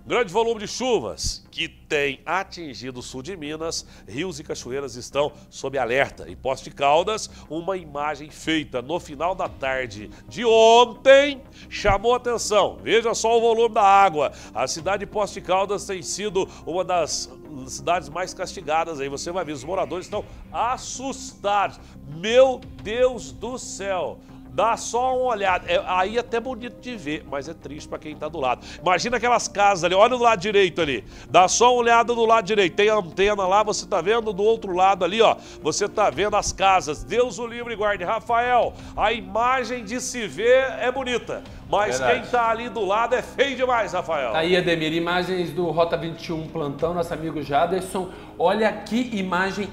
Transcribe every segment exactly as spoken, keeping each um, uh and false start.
Grande volume de chuvas que tem atingido o sul de Minas, rios e cachoeiras estão sob alerta. Em Poços de Caldas, uma imagem feita no final da tarde de ontem chamou atenção. Veja só o volume da água. A cidade de Poços de Caldas tem sido uma das cidades mais castigadas aí. Você vai ver, os moradores estão assustados. Meu Deus do céu! Dá só uma olhada, é, aí é até bonito de ver, mas é triste para quem está do lado. Imagina aquelas casas ali, olha do lado direito ali, dá só uma olhada do lado direito, tem a antena lá, você está vendo do outro lado ali, ó, você está vendo as casas. Deus o livre e guarde. Rafael, a imagem de se ver é bonita, mas Verdade. Quem está ali do lado é feio demais, Rafael. Tá aí, Ademir, imagens do Rota vinte e um Plantão, nosso amigo Jaderson. Olha que imagem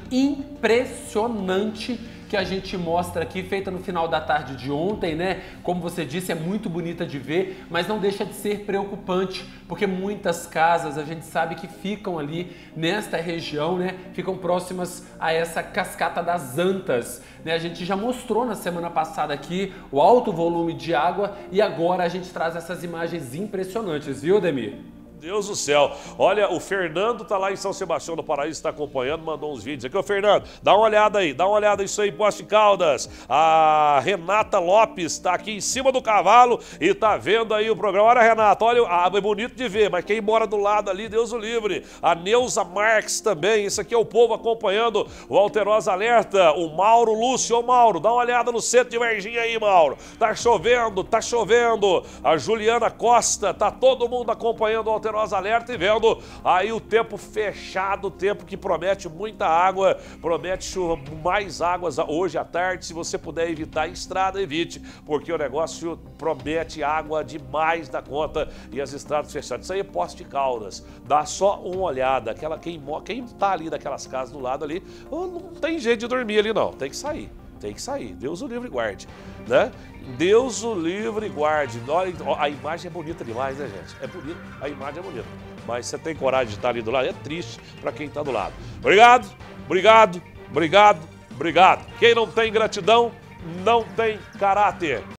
impressionante que a gente mostra aqui, feita no final da tarde de ontem, né? Como você disse, é muito bonita de ver, mas não deixa de ser preocupante, porque muitas casas a gente sabe que ficam ali nesta região, né? Ficam próximas a essa cascata das Antas, né? A gente já mostrou na semana passada aqui o alto volume de água e agora a gente traz essas imagens impressionantes, viu, Ademir? Deus do céu. Olha, o Fernando tá lá em São Sebastião do Paraíso, está acompanhando, mandou uns vídeos aqui. Ô, Fernando, dá uma olhada aí, dá uma olhada isso aí, Poços de Caldas. A Renata Lopes tá aqui em cima do cavalo e tá vendo aí o programa. Olha, Renata, olha, ah, é bonito de ver, mas quem mora do lado ali, Deus o livre. A Neuza Marques também, isso aqui é o povo acompanhando o Alterosa Alerta. O Mauro Lúcio, ô Mauro, dá uma olhada no centro de Varginha aí, Mauro. Tá chovendo, tá chovendo. A Juliana Costa, tá todo mundo acompanhando o Alterosa Alerta e vendo aí o tempo fechado, o tempo que promete muita água, promete chuva, mais águas hoje à tarde. Se você puder evitar a estrada, evite, porque o negócio promete água demais da conta e as estradas fechadas. Isso aí é Poços de Caldas, dá só uma olhada, aquela, quem, quem tá ali daquelas casas do lado ali, não tem jeito de dormir ali não, tem que sair. Tem que sair, Deus o livre e guarde, né? Deus o livre e guarde. Olha, a imagem é bonita demais, né, gente? É bonita, a imagem é bonita. Mas você tem coragem de estar ali do lado? É triste para quem está do lado. Obrigado, obrigado, obrigado, obrigado. Quem não tem gratidão, não tem caráter.